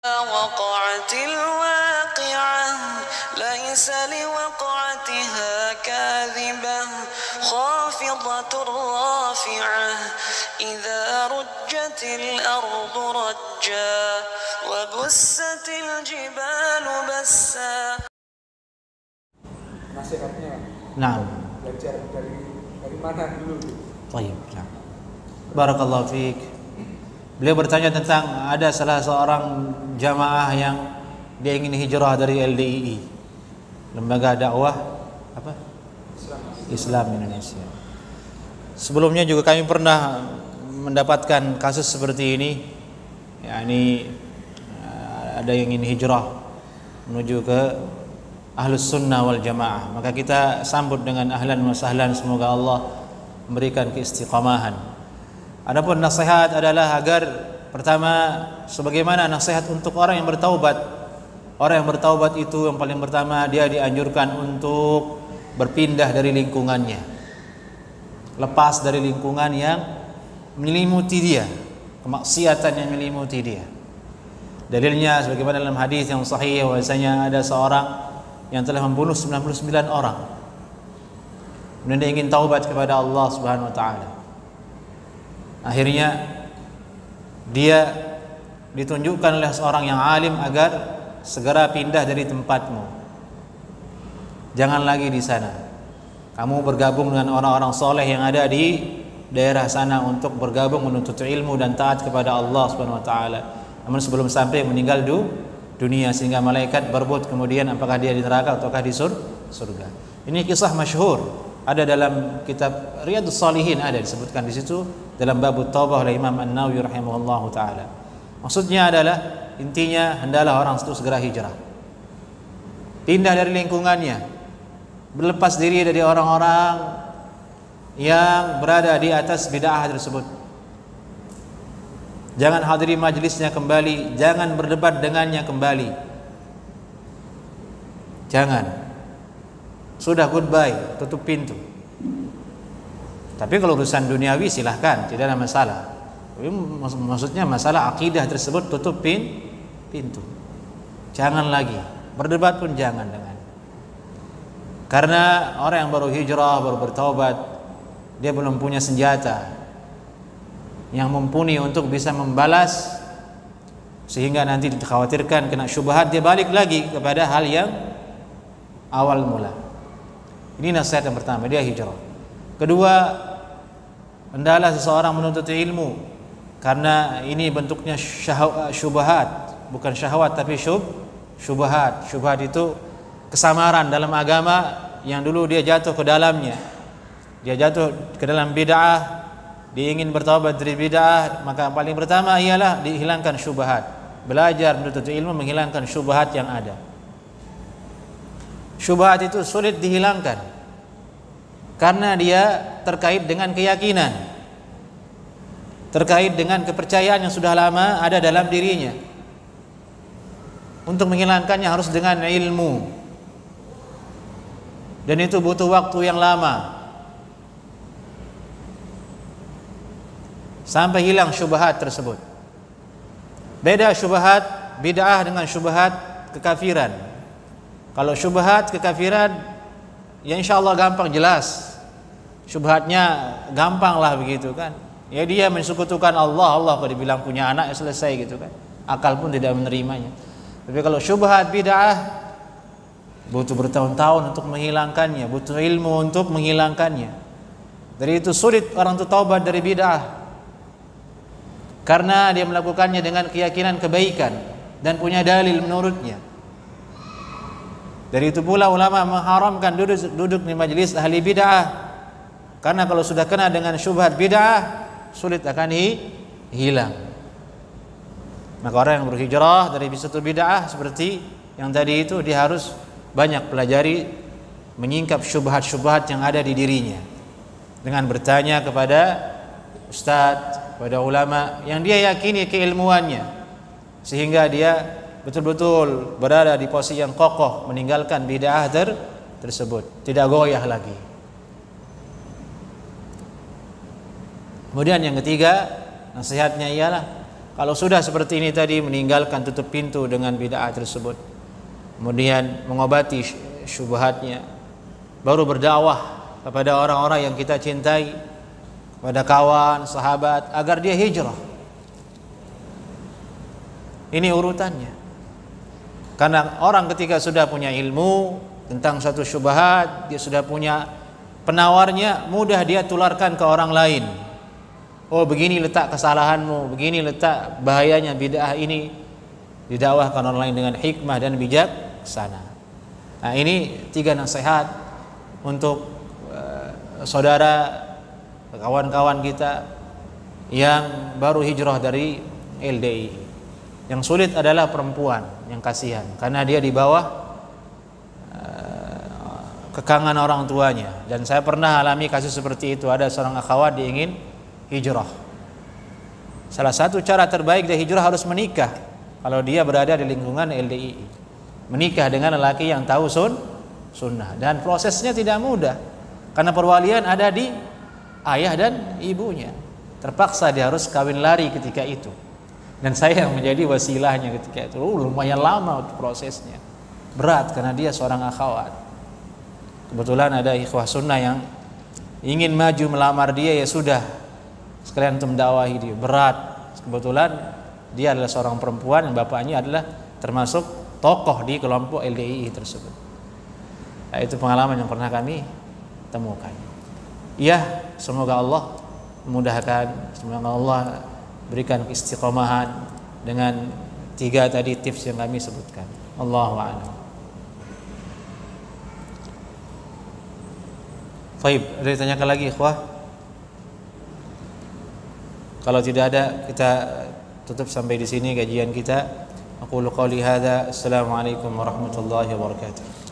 وقعت الواقعة ليس لوقعتها كاذبة خافضة رافعة إذا رجت الأرض رجا وبست الجبال بسا. Nasihatnya. Naam. Belajar dari mana dulu? Baik. Barakallahu fiik. Beliau bertanya tentang ada salah seorang jamaah yang dia ingin hijrah dari LDII, Lembaga Dakwah apa? Islam Indonesia. Sebelumnya juga kami pernah mendapatkan kasus seperti ini. yakni ada yang ingin hijrah menuju ke Ahlus Sunnah wal Jamaah. Maka kita sambut dengan ahlan wa sahlan, semoga Allah memberikan keistiqamahan. Adapun nasihat adalah agar pertama, sebagaimana nasihat untuk orang yang bertaubat. Orang yang bertaubat itu yang paling pertama dia dianjurkan untuk berpindah dari lingkungannya, lepas dari lingkungan yang menyelimuti dia, kemaksiatan yang menyelimuti dia. Dalilnya sebagaimana dalam hadis yang sahih bahwasanya ada seorang yang telah membunuh 99 orang. Kemudian dia ingin taubat kepada Allah Subhanahu wa taala. Akhirnya dia ditunjukkan oleh seorang yang alim agar segera pindah dari tempatmu. Jangan lagi di sana. Kamu bergabung dengan orang-orang soleh yang ada di daerah sana untuk bergabung menuntut ilmu dan taat kepada Allah Subhanahu wa taala. Namun sebelum sampai meninggal dunia, sehingga malaikat berebut kemudian apakah dia di neraka ataukah di surga. Ini kisah masyhur. Ada dalam kitab Riyadhus Shalihin, ada disebutkan di situ dalam bab taubah oleh Imam An-Nawawi rahimahullahu taala. Maksudnya adalah intinya hendaklah orang itu segera hijrah. Pindah dari lingkungannya, berlepas diri dari orang-orang yang berada di atas bid'ah tersebut. Jangan hadiri majlisnya kembali, jangan berdebat dengannya kembali. Jangan. Sudah goodbye, tutup pintu. Tapi kalau urusan duniawi silahkan, tidak ada masalah. Maksudnya masalah akidah tersebut tutup pintu. Jangan lagi berdebat pun jangan dengan. Karena orang yang baru hijrah, baru bertaubat, dia belum punya senjata yang mumpuni untuk bisa membalas, sehingga nanti dikhawatirkan kena syubhat, dia balik lagi kepada hal yang awal mula. Ini nasihat yang pertama, dia hijrah. Kedua, hendaklah seseorang menuntut ilmu, karena ini bentuknya syubhat, bukan syahwat tapi syubhat. Syubhat itu kesamaran dalam agama yang dulu dia jatuh ke dalamnya. Dia jatuh ke dalam bid'ah, dia ingin bertaubat dari bid'ah, maka paling pertama ialah dihilangkan syubhat. Belajar menuntut ilmu menghilangkan syubhat yang ada. Syubhat itu sulit dihilangkan karena dia terkait dengan keyakinan, terkait dengan kepercayaan yang sudah lama ada dalam dirinya. Untuk menghilangkannya harus dengan ilmu, dan itu butuh waktu yang lama sampai hilang syubhat tersebut. Beda syubhat bid'ah dengan syubhat kekafiran. Kalau syubhat kekafiran, ya insyaallah gampang jelas. Syubhatnya gampang lah begitu kan. Ya dia mensekutukan Allah kalau dibilang punya anak ya selesai gitu kan. Akal pun tidak menerimanya. Tapi kalau syubhat bid'ah, butuh bertahun-tahun untuk menghilangkannya, butuh ilmu untuk menghilangkannya. Dari itu sulit orang itu taubat dari bid'ah, karena dia melakukannya dengan keyakinan kebaikan dan punya dalil menurutnya. Dari itu pula ulama mengharamkan duduk di majelis ahli bid'ah, karena kalau sudah kena dengan syubhat bid'ah sulit akan hilang. Maka orang yang berhijrah dari satu bid'ah seperti yang tadi itu, dia harus banyak pelajari, menyingkap syubhat-syubhat yang ada di dirinya dengan bertanya kepada ustadz, kepada ulama yang dia yakini keilmuannya, sehingga dia betul-betul berada di posisi yang kokoh meninggalkan bid'ah tersebut, tidak goyah lagi. Kemudian yang ketiga, nasihatnya ialah Kalau sudah seperti ini tadi, meninggalkan, tutup pintu dengan bid'ah tersebut, kemudian mengobati syubhatnya, baru berdakwah kepada orang-orang yang kita cintai, kepada kawan, sahabat, agar dia hijrah. Ini urutannya. Karena orang ketika sudah punya ilmu tentang satu syubhat, dia sudah punya penawarnya, mudah dia tularkan ke orang lain. Oh, begini letak kesalahanmu, begini letak bahayanya bid'ah ini. Didakwahkan orang lain dengan hikmah dan bijaksana. Nah, ini 3 nasihat untuk saudara, kawan-kawan kita yang baru hijrah dari LDI. Yang sulit adalah perempuan, yang kasihan, karena dia di bawah kekangan orang tuanya. Dan saya pernah alami kasus seperti itu. Ada seorang akhwat, dia ingin hijrah. Salah satu cara terbaik dia hijrah harus menikah. Kalau dia berada di lingkungan LDI, menikah dengan lelaki yang tahu sunnah. Dan prosesnya tidak mudah, karena perwalian ada di ayah dan ibunya. Terpaksa dia harus kawin lari ketika itu. Dan saya yang menjadi wasilahnya ketika itu. Lumayan lama prosesnya, berat karena dia seorang akhwat. Kebetulan ada ikhwah sunnah yang ingin maju melamar dia, ya sudah, sekalian untuk mendakwahi dia. Berat. Kebetulan dia adalah seorang perempuan yang bapaknya adalah termasuk tokoh di kelompok LDII tersebut. Nah, itu pengalaman yang pernah kami temukan. Ya, semoga Allah memudahkan, semoga Allah berikan istiqomahan dengan 3 tadi tips yang kami sebutkan. Allahu a'lam. Baik, ada yang ditanyakan lagi, ikhwah? Kalau tidak ada, kita tutup sampai di sini kajian kita. Aqulu qouli hadza. Assalamualaikum warahmatullahi wabarakatuh.